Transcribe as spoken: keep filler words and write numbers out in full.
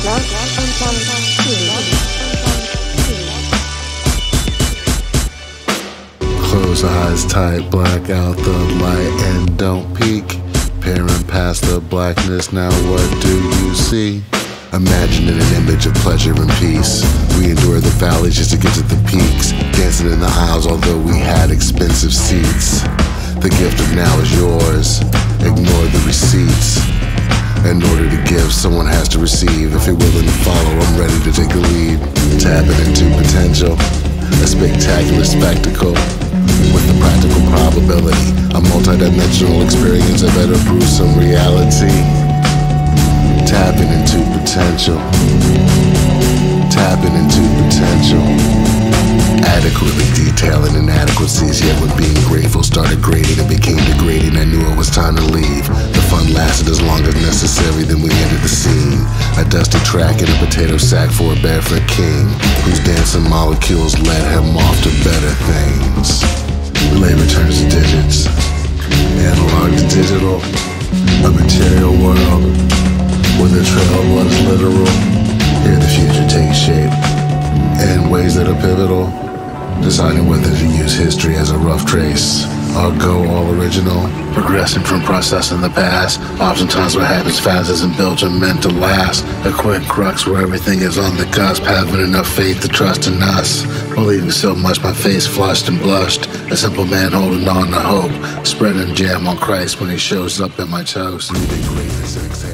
Close eyes tight, black out the light and don't peek. Peering past the blackness, now what do you see? Imagining an image of pleasure and peace. We endure the valleys just to get to the peaks. Dancing in the aisles although we had expensive seats. The gift of now is yours. Ignore the receipts. In order to give, someone has to receive. If you're willing to follow, I'm ready to take the lead. Tapping into potential. A spectacular spectacle with a practical probability. A multi-dimensional experience that better prove some reality. Tapping into potential. Tapping into potential. Adequately detailing inadequacies, yet when being grateful started grading and became degrading, I knew it was time to leave. The fun lasted as long as necessary, then we entered the scene. A dusty track and a potato sack for a barefoot king, whose dancing molecules led him off to better things. Labor turns to digits, analog to digital, a material world where the trail was literal. Here the future takes shape in ways that are pivotal, deciding whether to use history as a rough trace or go all original, progressing from processing the past. Oftentimes what happens fast isn't built or meant to last. A quick crux where everything is on the cusp, having enough faith to trust in us, believing so much my face flushed and blushed. A simple man holding on to hope, spreading jam on Christ when he shows up at my toast. Leaving greatness and